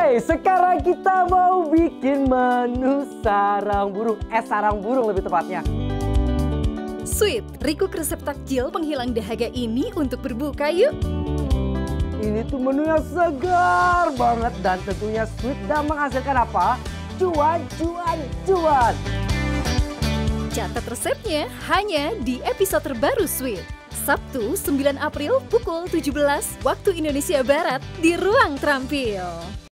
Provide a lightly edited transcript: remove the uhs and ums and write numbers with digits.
Sekarang kita mau bikin menu sarang burung. Sarang burung lebih tepatnya. Sweet, recook resep takjil penghilang dahaga ini untuk berbuka yuk. Ini tuh menu yang segar banget dan tentunya sweet dan menghasilkan apa? Cuan, cuan, cuan. Catat resepnya hanya di episode terbaru Sweet. Sabtu 9 April pukul 17 waktu Indonesia Barat di Ruang Terampil.